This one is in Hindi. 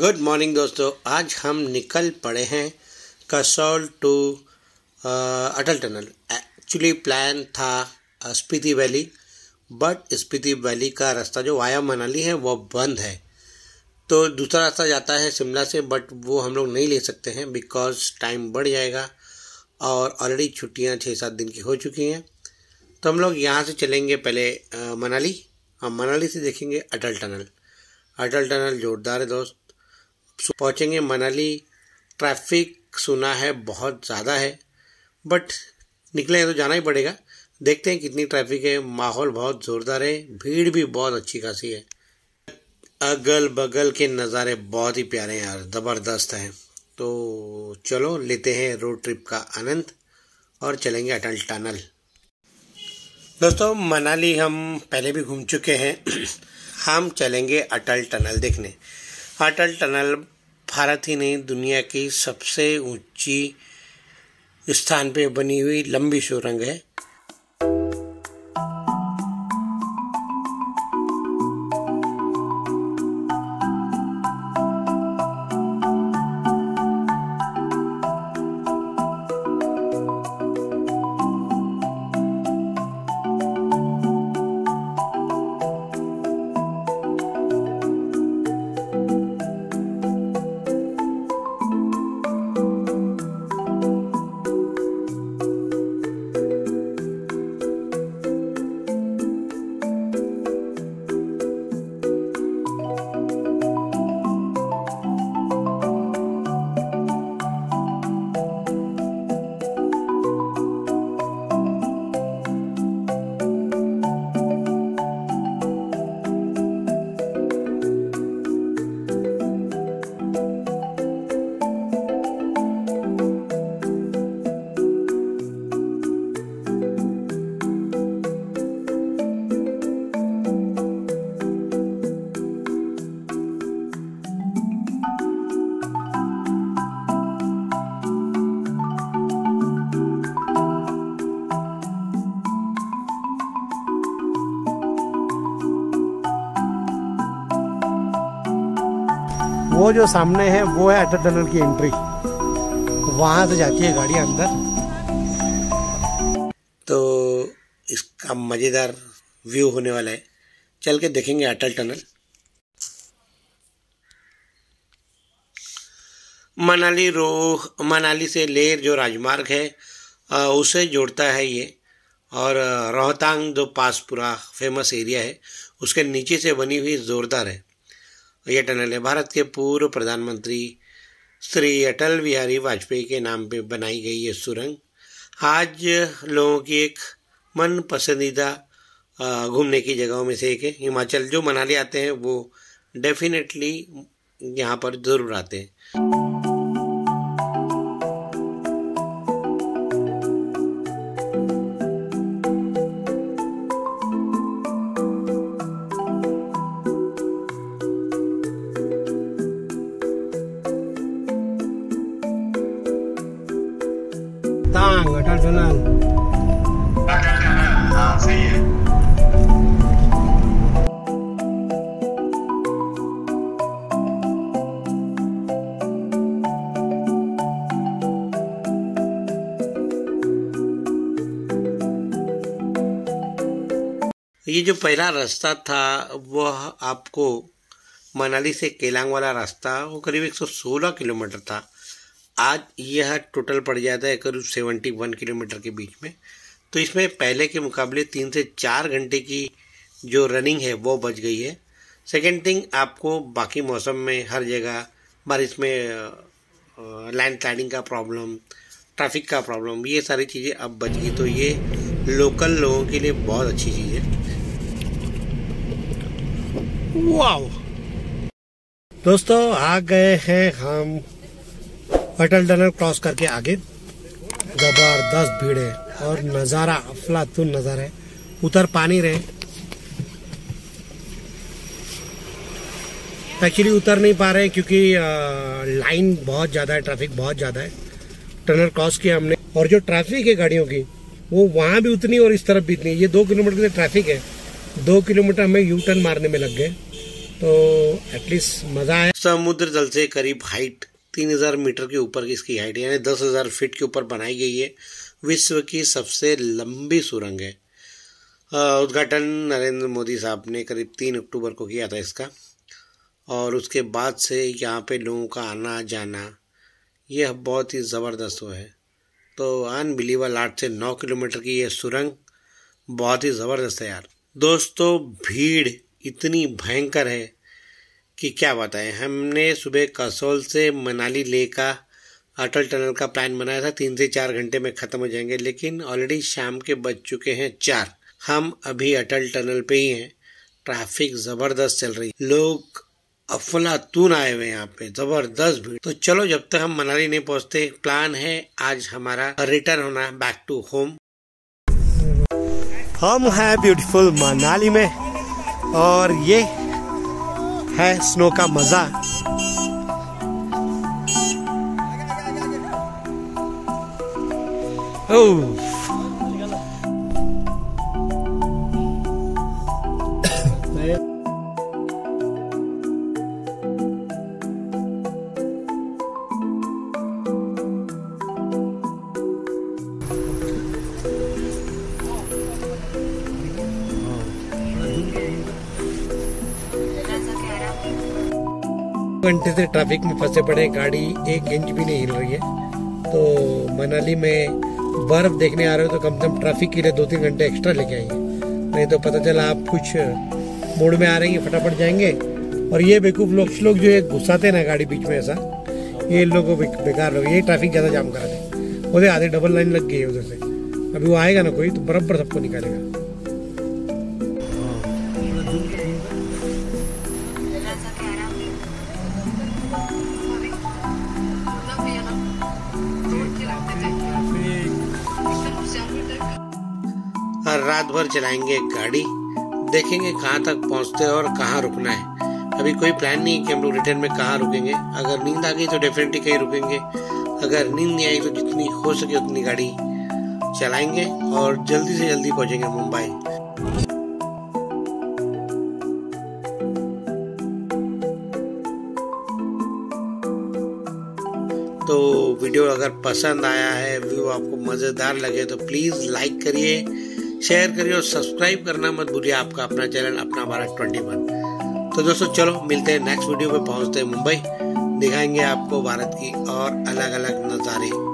गुड मॉर्निंग दोस्तों, आज हम निकल पड़े हैं Kasol to Atal tunnel. Actually plan था Spiti valley, but Spiti valley का रास्ता जो वाया मनाली है वो बंद है। तो दूसरा रास्ता जाता है शिमला से, बट वो हम लोग नहीं ले सकते हैं बिकॉज टाइम बढ़ जाएगा और ऑलरेडी छुट्टियां 6-7 दिन की हो चुकी हैं। तो हम लोग यहाँ से चलेंगे पहले मनाली, हम मनाली से देखेंगे अटल टनल। अटल टनल जोरदार है दोस्त। पहुँचेंगे मनाली। ट्रैफिक सुना है बहुत ज़्यादा है, बट निकले हैं तो जाना ही पड़ेगा। देखते हैं कितनी ट्रैफिक है। माहौल बहुत ज़ोरदार है, भीड़ भी बहुत अच्छी खासी है। अगल बगल के नज़ारे बहुत ही प्यारे हैं यार, ज़बरदस्त हैं। तो चलो लेते हैं रोड ट्रिप का आनंद और चलेंगे अटल टनल। दोस्तों मनाली हम पहले भी घूम चुके हैं। हम चलेंगे अटल टनल देखने। अटल टनल भारत ही नहीं दुनिया की सबसे ऊंची स्थान पे बनी हुई लंबी सुरंग है। वो जो सामने है वो है अटल टनल की एंट्री, वहां से जाती है गाड़ी अंदर। तो इसका मजेदार व्यू होने वाला है, चल के देखेंगे अटल टनल। मनाली से लेह जो राजमार्ग है उसे जोड़ता है ये, और रोहतांग जो पास पूरा फेमस एरिया है उसके नीचे से बनी हुई जोरदार है। यह टनल है भारत के पूर्व प्रधानमंत्री श्री अटल बिहारी वाजपेयी के नाम पे बनाई गई ये सुरंग आज लोगों की एक मन पसंदीदा घूमने की जगहों में से एक है। हिमाचल जो मनाली आते हैं वो डेफिनेटली यहाँ पर ज़रूर आते हैं। अटल टनल हाँ सही है। ये जो पहला रास्ता था वह आपको मनाली से केलांग वाला रास्ता वो करीब 116 किलोमीटर था। आज यह टोटल पड़ जाता है करीब 71 किलोमीटर के बीच में। तो इसमें पहले के मुकाबले 3 से 4 घंटे की जो रनिंग है वो बच गई है। सेकेंड थिंग, आपको बाकी मौसम में हर जगह बारिश में लैंड स्लाइडिंग का प्रॉब्लम, ट्रैफिक का प्रॉब्लम, ये सारी चीज़ें अब बच गई। तो ये लोकल लोगों के लिए बहुत अच्छी चीज़ है। वाओ दोस्तों, आ गए हैं हम अटल टनल क्रॉस करके आगे। जबरदस्त भीड़ है और नज़ारा अफलातून नज़ारा है। उतर पानी रहे, एक्चुअली उतर नहीं पा रहे क्योंकि लाइन बहुत ज़्यादा है, ट्रैफिक बहुत ज़्यादा है। टनल क्रॉस किया हमने और जो ट्रैफिक है गाड़ियों की वो वहाँ भी उतनी और इस तरफ भी इतनी। ये 2 किलोमीटर की ट्रैफिक है, 2 किलोमीटर हमें यू टर्न मारने में लग गए। तो एटलीस्ट मज़ा है। समुद्र जल से करीब हाइट 3000 मीटर के ऊपर की इसकी हाइट, यानी 10,000 फीट के ऊपर बनाई गई है। विश्व की सबसे लंबी सुरंग है। उद्घाटन नरेंद्र मोदी साहब ने करीब 3 अक्टूबर को किया था इसका, और उसके बाद से यहाँ पे लोगों का आना जाना यह बहुत ही ज़बरदस्त हुआ है। तो अनबिलीवेबल 8 से 9 किलोमीटर की ये सुरंग बहुत ही ज़बरदस्त है यार। दोस्तों भीड़ इतनी भयंकर है कि क्या बताएं। हमने सुबह कसौल से मनाली ले का अटल टनल का प्लान बनाया था, 3 से 4 घंटे में ख़त्म हो जाएंगे, लेकिन ऑलरेडी शाम के बज चुके हैं 4। हम अभी अटल टनल पे ही हैं। ट्रैफिक ज़बरदस्त चल रही, लोग अफलातून आए हुए यहाँ पे, ज़बरदस्त भीड़। तो चलो जब तक हम मनाली नहीं पहुँचते, प्लान है आज हमारा रिटर्न होना बैक टू होम। हम हैं ब्यूटीफुल मनाली में और ये है स्नो का मजा। ओह घंटे से ट्रैफिक में फंसे पड़े, गाड़ी 1 इंच भी नहीं हिल रही है। तो मनाली में बर्फ देखने आ रहे हो तो कम से कम ट्रैफिक के लिए 2-3 घंटे एक्स्ट्रा लेके आएंगे, नहीं तो पता चला आप कुछ मोड़ में आ रहे हैं फटाफट जाएंगे। और ये बेवकूफ़ लोग जो ये घुसाते हैं ना गाड़ी बीच में, ऐसा ये लोगों को बेकार लोग, ये ट्रैफिक ज़्यादा जाम करा दे। उधर आधे डबल लाइन लग गई है उधर से, अभी वो आएगा ना कोई तो बराबर सबको निकालेगा। रात भर चलाएंगे गाड़ी, देखेंगे कहाँ तक पहुँचते हैं और कहाँ रुकना है। अभी कोई प्लान नहीं है कि हम लोग रिटर्न में कहाँ रुकेंगे। अगर नींद आ गई तो डेफिनेटली कहीं रुकेंगे, अगर नींद नहीं आई तो जितनी हो सके उतनी गाड़ी चलाएंगे और जल्दी से जल्दी पहुँचेंगे मुंबई। तो वीडियो अगर पसंद आया है, व्यू आपको मज़ेदार लगे तो प्लीज़ लाइक करिए, शेयर करिए और सब्सक्राइब करना मत भूलिए। आपका अपना चैनल अपना भारत 21। तो दोस्तों चलो मिलते हैं नेक्स्ट वीडियो में। पहुंचते हैं मुंबई, दिखाएंगे आपको भारत की और अलग अलग नज़ारे।